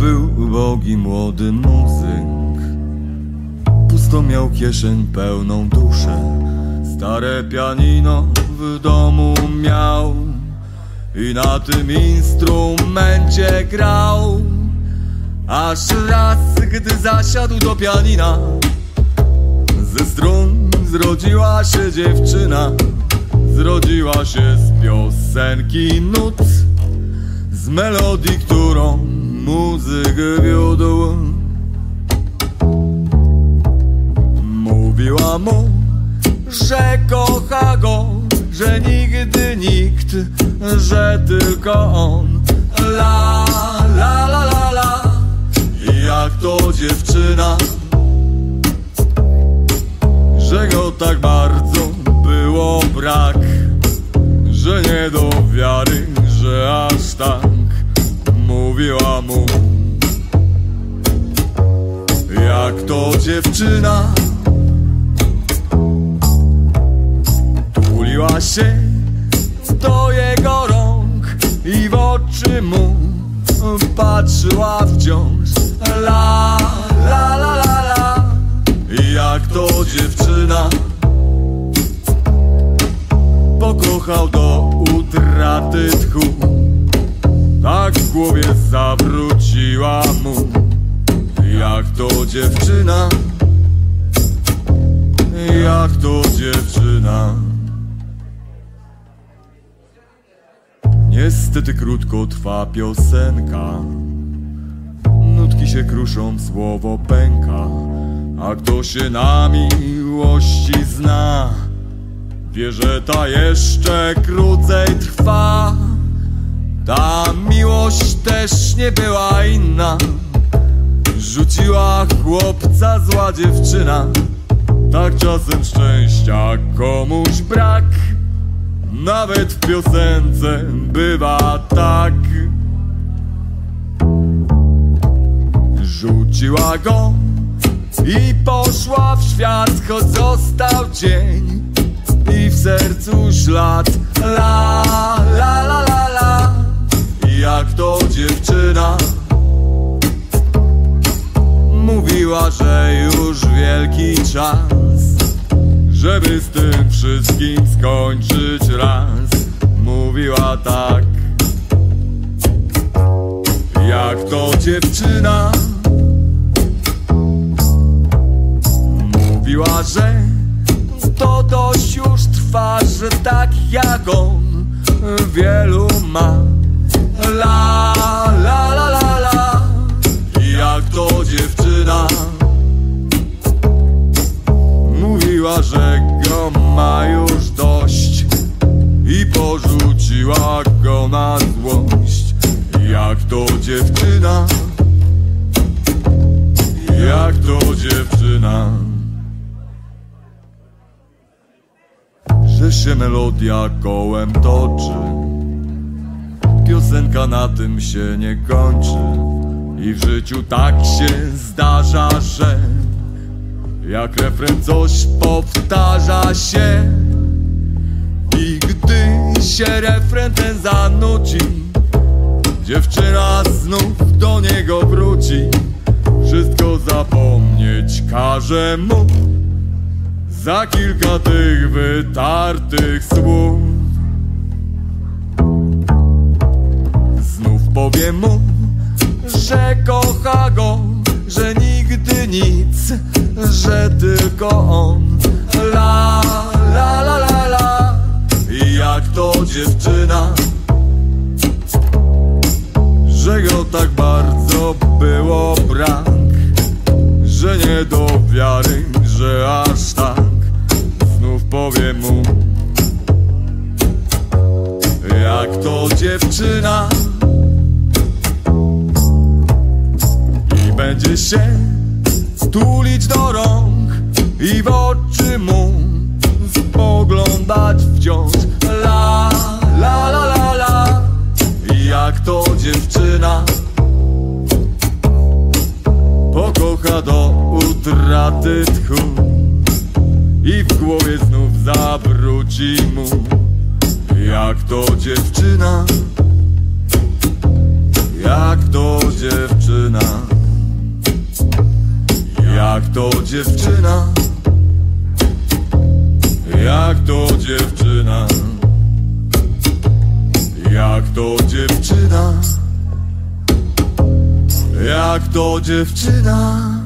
był ubogi młody muzyk. Pusto miał kieszeń pełną duszę. Stare pianino w domu miał i na tym instrumencie grał. Aż raz, gdy zasiadł do pianina, ze strun zrodziła się dziewczyna. Zrodziła się z piosenki nut, z melodii, którą muzyk wiódł. Mówiła mu, że kocha go, że nigdy nikt, że tylko on. La, la, la, la, la. Jak to dziewczyna, że go tak bardzo było brak, że nie do wiary, że aż tak. Mówiła mu, jak to dziewczyna, tuliła się do jego rąk i w oczy mu patrzyła wciąż. La, la, la, la, la. Jak to dziewczyna, pokochał do utraty tchu. Tak w głowie zawróciła mu. Jak to dziewczyna, jak to dziewczyna. Niestety krótko trwa piosenka, nutki się kruszą, słowo pęka. A kto się na miłości zna, wie, że ta jeszcze krócej trwa. Ta miłość też nie była inna, rzuciła chłopca zła dziewczyna. Tak czasem szczęścia komuś brak, nawet w piosence bywa tak. Rzuciła go i poszła w świat, choć został cień i w sercu ślad. La, la, la, la, la. Jak to dziewczyna, mówiła, że już wielki czas, żeby z tym wszystkim skończyć raz. Mówiła tak. Jak to dziewczyna, mówiła, że to dość już trwa, że tak jak on wielu ma. La, la, la, la, la. Jak to dziewczyna, mówiła, że go ma już dość i porzuciła go na złość. Jak to dziewczyna, jak to dziewczyna. Że się melodia kołem toczy, piosenka na tym się nie kończy. I w życiu tak się zdarza, że jak refren coś powtarza się, i gdy się refren ten zanuci, dziewczyna znów do niego wróci. Wszystko zapomnieć każe mu za kilka tych wytartych słów. Znów powie mu, że kocha go, że nigdy nic, że tylko on. La, la, la, la, la. Jak to dziewczyna, że go tak bardzo było brak, że nie do wiary, że aż tak. Znów powie mu, jak to dziewczyna, i będzie się tulić do rąk i w oczy mu spoglądać wciąż. La, la, la, la, la. Jak to dziewczyna, pokocha do utraty tchu i w głowie znów zawróci mu. Jak to dziewczyna, jak to dziewczyna. Jak to dziewczyna, jak to dziewczyna, jak to dziewczyna, jak to dziewczyna.